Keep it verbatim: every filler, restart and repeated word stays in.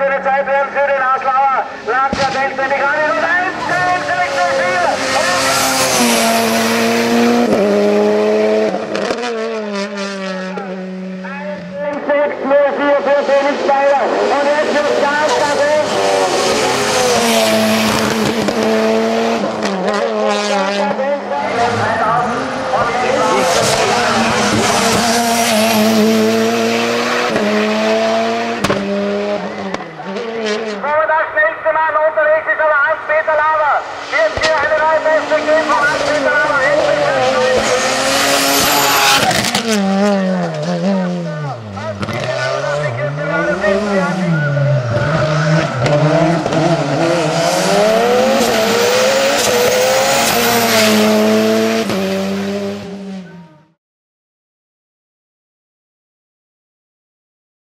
schöne Zeit werden für den Haslauer. Lancia denkt nämlich an und eins, zehn, sechs, vier. sechs, null, vier für Felix Beiler. Und jetzt wird Gas, das ist. Unterwegs ist aber Hans-Peter Lauer. Wird hier eine neue Beste geben von Hans-Peter